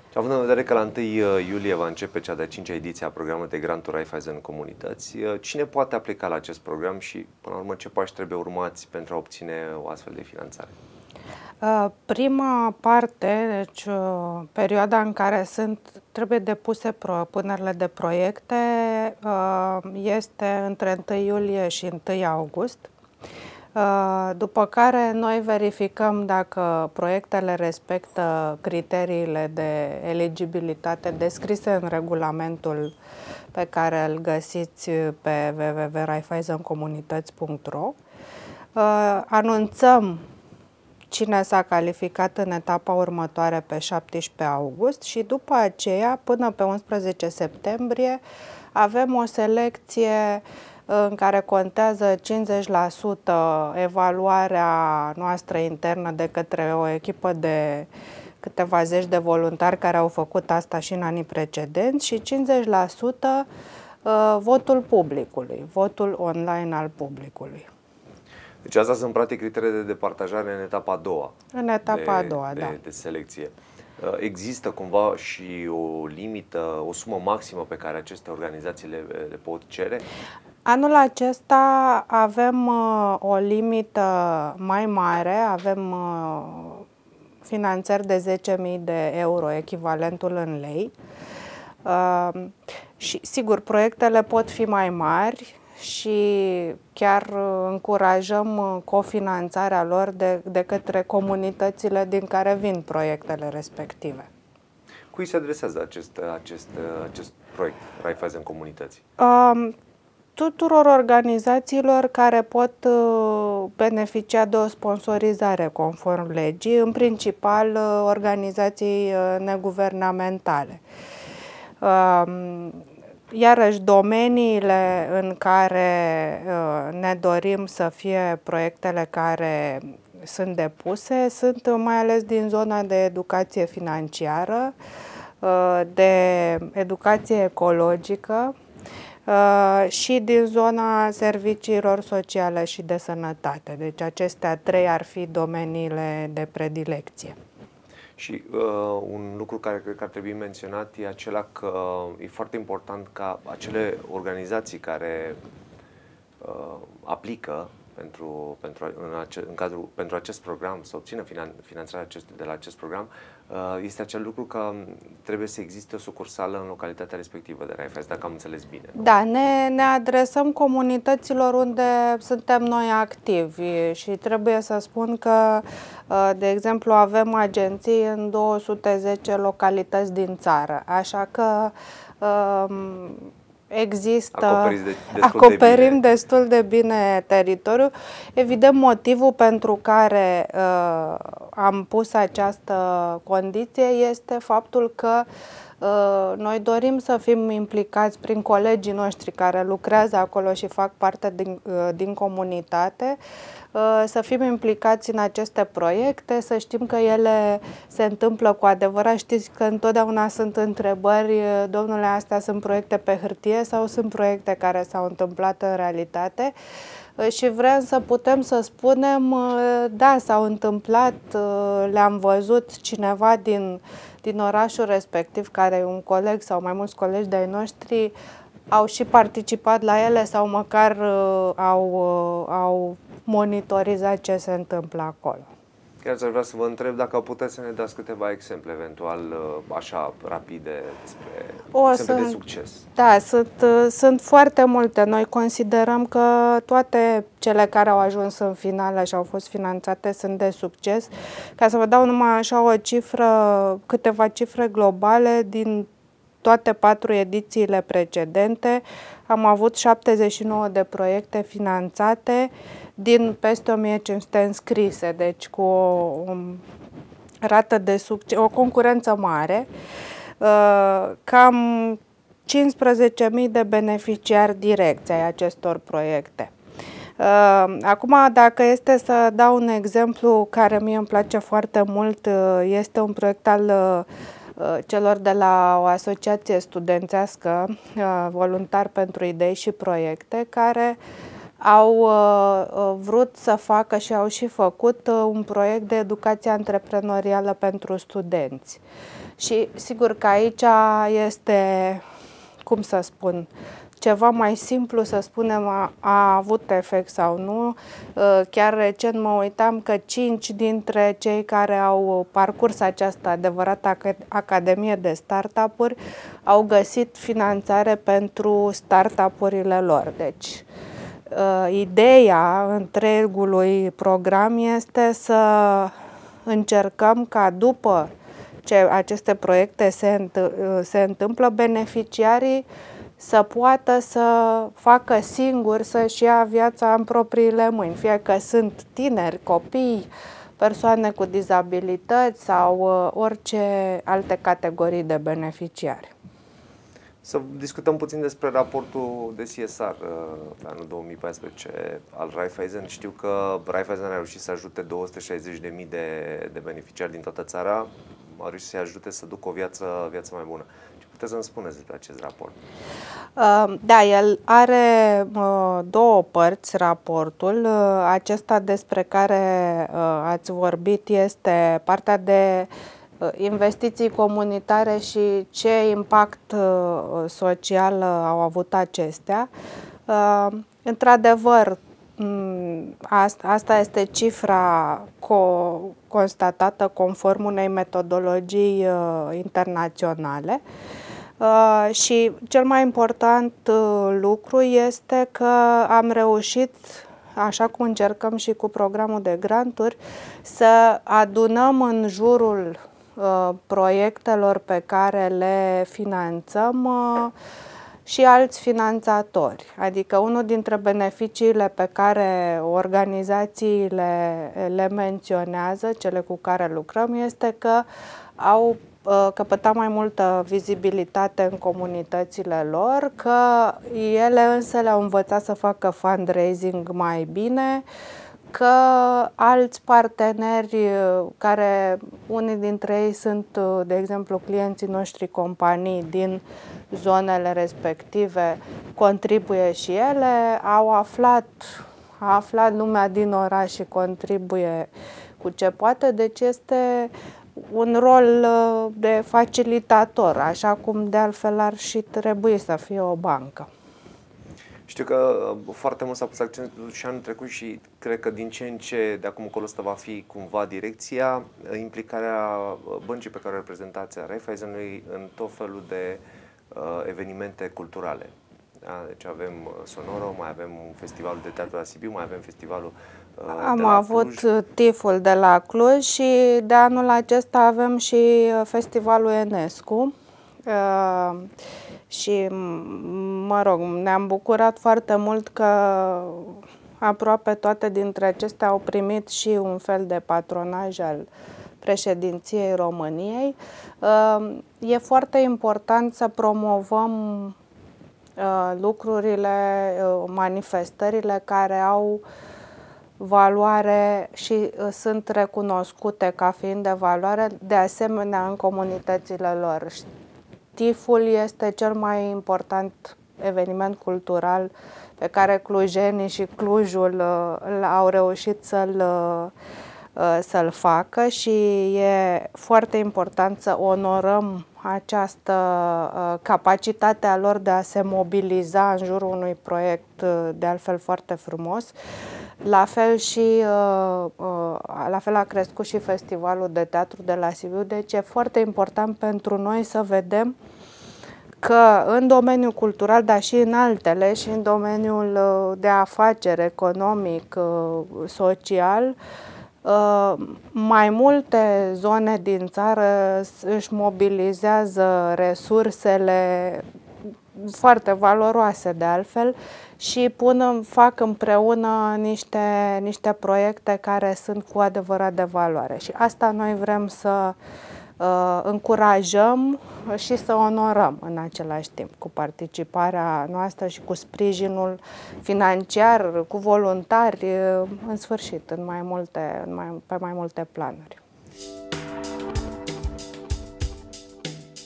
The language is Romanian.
Și având în vedere că la 1 iulie va începe cea de-a 5-a ediție a programului de granturi Raiffeisen Comunități, cine poate aplica la acest program și, până la urmă, ce pași trebuie urmați pentru a obține o astfel de finanțare? Prima parte, deci perioada în care trebuie depuse propunerile de proiecte, este între 1 iulie și 1 august. După care noi verificăm dacă proiectele respectă criteriile de eligibilitate descrise în regulamentul pe care îl găsiți pe www.raiffeisencomunități.ro. Anunțăm cine s-a calificat în etapa următoare pe 17 august și după aceea, până pe 11 septembrie, avem o selecție în care contează 50% evaluarea noastră internă de către o echipă de câteva zeci de voluntari care au făcut asta și în anii precedenți și 50% votul publicului, votul online al publicului. Deci astea sunt practic criteriile de departajare în etapa a doua. În etapa a doua, da. De selecție. Există cumva și o limită, o sumă maximă pe care aceste organizații le pot cere? Anul acesta avem o limită mai mare, avem finanțări de 10.000 de euro, echivalentul în lei. Și sigur, proiectele pot fi mai mari și chiar încurajăm cofinanțarea lor de către comunitățile din care vin proiectele respective. Cui se adresează acest proiect Raiffeisen Comunități? Tuturor organizațiilor care pot beneficia de o sponsorizare conform legii, în principal organizații neguvernamentale. Iarăși, domeniile în care ne dorim să fie proiectele care sunt depuse sunt mai ales din zona de educație financiară, de educație ecologică și din zona serviciilor sociale și de sănătate. Deci acestea trei ar fi domeniile de predilecție. Și un lucru care cred că ar trebui menționat e acela că e foarte important ca acele organizații care aplică pentru acest program, să obțină finanțarea de la acest program, este acel lucru că trebuie să existe o sucursală în localitatea respectivă de Raiffeisen, dacă am înțeles bine. Nu? Da, ne adresăm comunităților unde suntem noi activi și trebuie să spun că, de exemplu, avem agenții în 210 localități din țară, așa că acoperim destul de bine teritoriul. Evident, motivul pentru care am pus această condiție este faptul că noi dorim să fim implicați prin colegii noștri care lucrează acolo și fac parte din comunitate, să fim implicați în aceste proiecte, să știm că ele se întâmplă cu adevărat. Știți că întotdeauna sunt întrebări, domnule, astea sunt proiecte pe hârtie sau sunt proiecte care s-au întâmplat în realitate? Și vrem să putem să spunem, da, s-au întâmplat, le-am văzut, cineva din orașul respectiv, care e un coleg sau mai mulți colegi de-ai noștri, au și participat la ele sau măcar au monitorizat ce se întâmplă acolo. Chiar aș vrea să vă întreb dacă puteți să ne dați câteva exemple, eventual, așa, rapide, despre exemple de succes. Da, sunt foarte multe. Noi considerăm că toate cele care au ajuns în finală și au fost finanțate sunt de succes. Ca să vă dau numai așa o cifră, câteva cifre globale, din toate 4 edițiile precedente am avut 79 de proiecte finanțate din peste 1500 înscrise, deci cu o rată de succes, o concurență mare, cam 15.000 de beneficiari direcți ai acestor proiecte. Acum, dacă este să dau un exemplu care mie îmi place foarte mult, este un proiect al celor de la o asociație studențească, Voluntari pentru Idei și Proiecte, care au vrut să facă și au și făcut un proiect de educație antreprenorială pentru studenți. Și sigur că aici este, cum să spun, ceva mai simplu să spunem a avut efect sau nu. Chiar recent mă uitam că 5 dintre cei care au parcurs această adevărată academie de startup-uri au găsit finanțare pentru startup-urile lor. Deci, ideea întregului program este să încercăm ca după ce aceste proiecte se întâmplă, beneficiarii să poată să facă singuri, să-și ia viața în propriile mâini, fie că sunt tineri, copii, persoane cu dizabilități sau orice alte categorii de beneficiari. Să discutăm puțin despre raportul de CSR pe anul 2014 al Raiffeisen. Știu că Raiffeisen a reușit să ajute 260.000 de beneficiari din toată țara, a reușit să-i ajute să ducă o viață mai bună. Ce puteți să-mi spuneți despre acest raport? Da, el are două părți, raportul. Acesta despre care ați vorbit este partea de investiții comunitare și ce impact social au avut acestea. Într-adevăr, asta este cifra constatată conform unei metodologii internaționale. Și cel mai important lucru este că am reușit, așa cum încercăm și cu programul de granturi, să adunăm în jurul proiectelor pe care le finanțăm și alți finanțatori. Adică unul dintre beneficiile pe care organizațiile le menționează, cele cu care lucrăm, este că au căpătat mai multă vizibilitate în comunitățile lor, că ele însă le-au învățat să facă fundraising mai bine, că alți parteneri, care unii dintre ei sunt, de exemplu, clienții noștri, companii din zonele respective, contribuie și ele, a aflat lumea din oraș și contribuie cu ce poate, deci este un rol de facilitator, așa cum de altfel ar și trebui să fie o bancă. Știu că foarte mult s-a pus accentul și anul trecut și cred că din ce în ce de acum încolo ăsta va fi cumva direcția, implicarea băncii pe care o reprezentați a Raiffeisenului în tot felul de evenimente culturale. Da? Deci avem Sonoro, mai avem un festival de teatru la Sibiu, mai avem festivalul Am avut TIFF-ul de la Cluj și de anul acesta avem și festivalul Enescu. Și, mă rog, ne-am bucurat foarte mult că aproape toate dintre acestea au primit și un fel de patronaj al președinției României. E foarte important să promovăm lucrurile, manifestările care au valoare și sunt recunoscute ca fiind de valoare, de asemenea în comunitățile lor. TIFF-ul este cel mai important eveniment cultural pe care clujenii și Clujul au reușit să-l facă și e foarte important să onorăm această capacitate a lor de a se mobiliza în jurul unui proiect de altfel foarte frumos. La fel a crescut și Festivalul de Teatru de la Sibiu, deci e foarte important pentru noi să vedem că în domeniul cultural, dar și în altele, și în domeniul de afaceri, economic, social, mai multe zone din țară își mobilizează resursele foarte valoroase de altfel și fac împreună niște proiecte care sunt cu adevărat de valoare. Și asta noi vrem să încurajăm și să onorăm în același timp, cu participarea noastră și cu sprijinul financiar, cu voluntari, în sfârșit, pe mai multe planuri.